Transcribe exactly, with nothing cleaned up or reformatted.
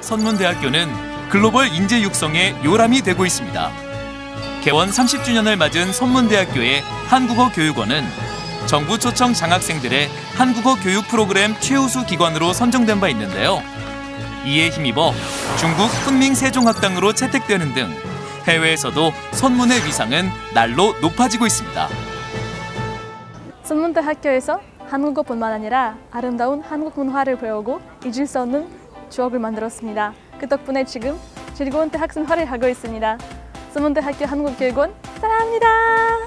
선문대학교는 글로벌 인재 육성의 요람이 되고 있습니다. 개원 삼십 주년을 맞은 선문대학교의 한국어교육원은 정부 초청 장학생들의 한국어 교육 프로그램 최우수 기관으로 선정된 바 있는데요. 이에 힘입어 중국 훈밍 세종학당으로 채택되는 등 해외에서도 선문의 위상은 날로 높아지고 있습니다. 선문대학교에서 한국어뿐만 아니라 아름다운 한국 문화를 배우고 잊을 수 없는 추억을 만들었습니다. 그 덕분에 지금 즐거운 대학 생활을 하고 있습니다. 선문대학교 한국어교육원 사랑합니다.